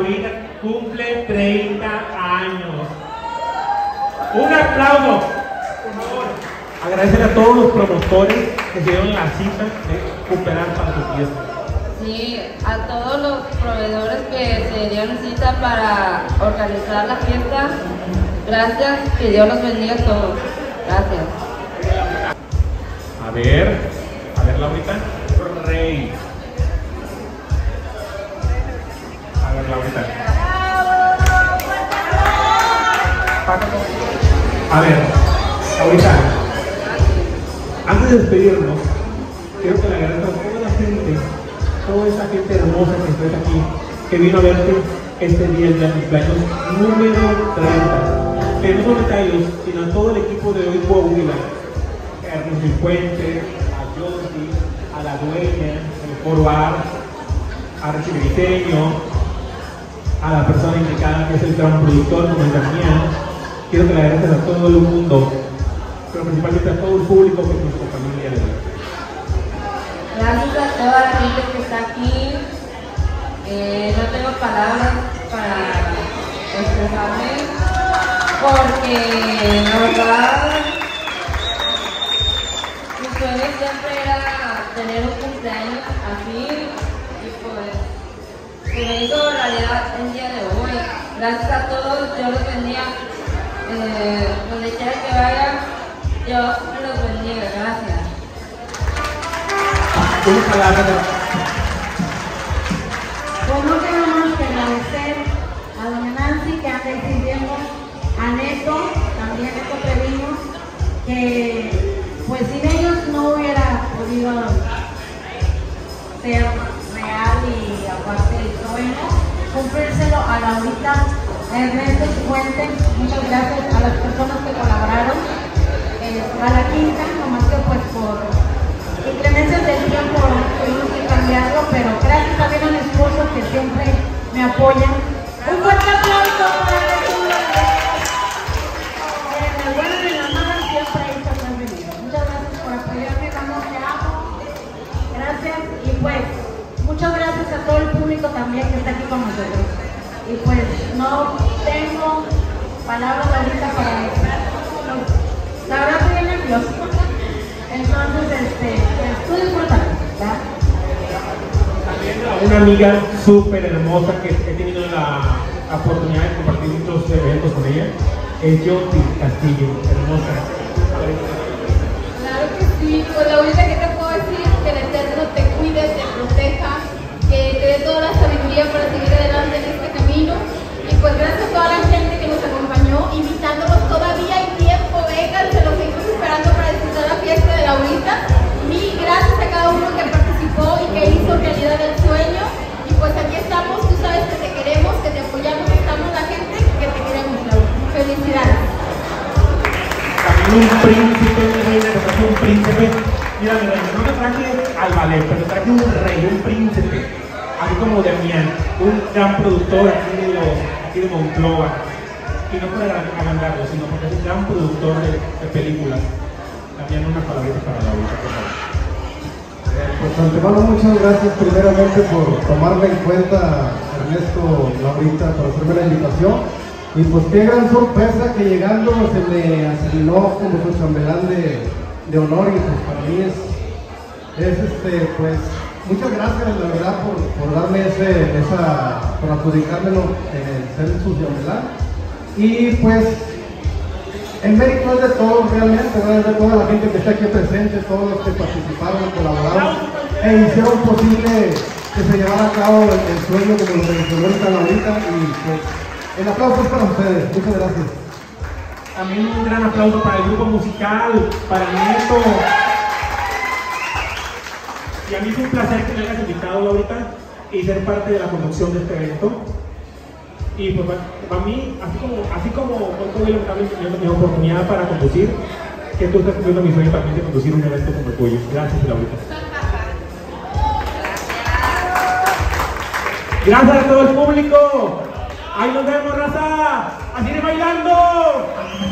Laurita cumple 30 años. Un aplauso, por favor. Agradecer a todos los promotores que se dieron la cita de cooperar para su fiesta. Sí, a todos los proveedores que se dieron cita para organizar la fiesta. Gracias, que Dios los bendiga a todos. Gracias. A ver, Laurita. Rey. A ver, Laurita. A ver, Laurita. Antes de despedirnos, quiero que le agradezca a toda esa gente hermosa que está aquí, que vino a verte este día, el día de cumpleaños número 30. Que no solamente a ellos, sino a todo el equipo de Hoy Coahuila, a Ernesto Cifuentes, a Josie, a la dueña, el Foro Art, a Recibe Diseño, a la persona indicada que es el gran productor, como es Damián. Quiero que le agradezcas a todo el mundo, pero principalmente a todo el público que nos acompañó el día de hoy. Gracias a toda la gente que está aquí. No tengo palabras para expresarme, porque la verdad mi sueño siempre era tener un cumpleaños así, y pues se me hizo realidad el día de hoy. Gracias a todos, Dios los bendiga. Donde quiera que vaya, Dios los bendiga. Gracias. Pues no tengo más que agradecer a doña Nancy, que anda decidiendo, a Neto, también Neto Pedimos, que pues sin ellos no hubiera podido ser real y aparte el sueño, cumplírselo a Laurita, a Ernesto Cifuentes. Muchas gracias a las personas que colaboraron, a la quinta, nomás que pues por inclemencias del tiempo tuvimos que cambiarlo, pero gracias también a mi esposo que siempre me apoya. Un fuerte aplauso para Jesús. En el bueno y en la mala siempre hay que estar venido. Muchas gracias por apoyarme, vamos, te amo. Gracias y pues muchas gracias a todo el público también que está aquí con nosotros. Y pues no tengo palabras ahorita para decir. La verdad estoy bien nerviosa. Entonces, tú disfrutas, ¿verdad? También a una amiga súper hermosa que he tenido la oportunidad de compartir muchos eventos con ella, es Josie Castillo, hermosa. Claro que sí, pues Laurita, ¿qué te puedo decir? Que el Eterno te cuide, te proteja, que te dé toda la sabiduría para seguir adelante en este camino. Y pues gracias a toda la gente que nos acompañó, invitándonos todavía hay tiempo, vengan, se los seguimos esperando para disfrutar la fiesta de Laurita. Mil gracias a cada uno que participó y que hizo realidad el sueño. Y pues aquí estamos, tú sabes que te queremos, que te apoyamos, estamos la gente que te queremos, Laura. Felicidades. También un príncipe, mi reina, que traje un príncipe. Mira, mi reina, no te traje al ballet, pero te traje un rey, un príncipe. Así como Damián, un gran productor aquí de Monclova. Y no para agrandarlo, sino porque es un gran productor de películas. También una palabrita para Laurita, por favor. Pues antemano, muchas gracias primeramente por tomarme en cuenta, Ernesto, Laurita, por hacerme la invitación. Y pues qué gran sorpresa que llegando se me asignó como su chambelán de honor, y pues para mí es pues muchas gracias, la verdad, por darme por adjudicármelo en ser su chambelán. Y pues el mérito es de todos realmente, ¿no? Es de toda la gente que está aquí presente, todos los que participaron, colaboraron e hicieron posible que se llevara a cabo el sueño como lo mencionó esta Laurita. Y pues el aplauso es para ustedes, muchas gracias. También un gran aplauso para el grupo musical, para Neto. Y a mí es un placer que me hayas invitado, Laurita, y ser parte de la conducción de este evento. Y pues para mí, así como hoy también yo tenía oportunidad para conducir, que tú estás cumpliendo mi sueño también de conducir un evento como el tuyo. Gracias, Laurita. Gracias a todo el público. Ahí nos vemos, raza. ¡A seguir bailando!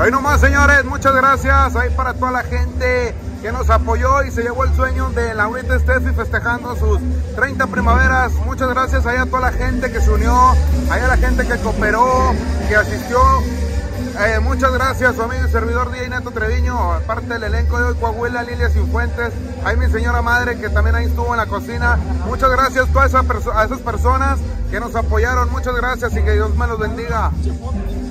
Ahí nomás, señores, muchas gracias ahí para toda la gente que nos apoyó y se llevó el sueño de Laurita Steffi festejando sus 30 primaveras. Muchas gracias ahí a toda la gente que se unió, ahí a la gente que cooperó, que asistió. Muchas gracias, su amigo y servidor DJ Neto Treviño, aparte del elenco de hoy, Coahuila, Lilia Cifuentes, ahí mi señora madre que también ahí estuvo en la cocina. Muchas gracias a todas a esas personas que nos apoyaron, muchas gracias y que Dios me los bendiga.